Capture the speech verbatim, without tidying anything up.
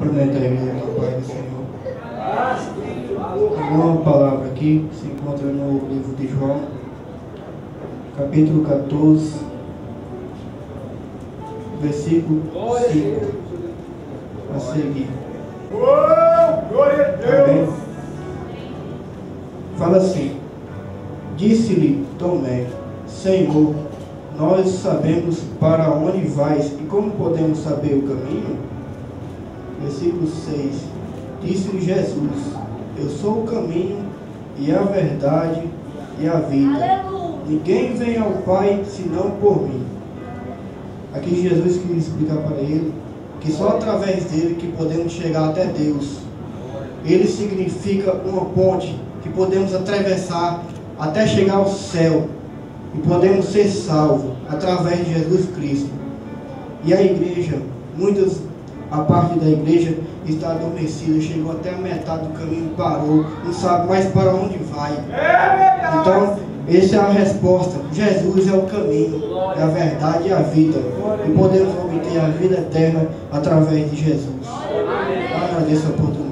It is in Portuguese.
Cumprimento a igreja com a paz do Senhor. Uma palavra aqui se encontra no livro de João, capítulo quatorze, versículo cinco, a seguir. Amém? Fala assim: disse-lhe Tomé, Senhor, nós sabemos para onde vais e como podemos saber o caminho? Versículo seis. Disse-lhe Jesus, eu sou o caminho e a verdade e a vida. Aleluia. Ninguém vem ao Pai senão por mim. Aqui Jesus queria explicar para ele que só através dele que podemos chegar até Deus. Ele significa uma ponte que podemos atravessar até chegar ao céu e podemos ser salvos através de Jesus Cristo. E a igreja, muitas, a parte da igreja está adormecida, chegou até a metade do caminho, parou, não sabe mais para onde vai. Então, essa é a resposta. Jesus é o caminho, é a verdade e a vida. E podemos obter a vida eterna através de Jesus. Agradeço a oportunidade.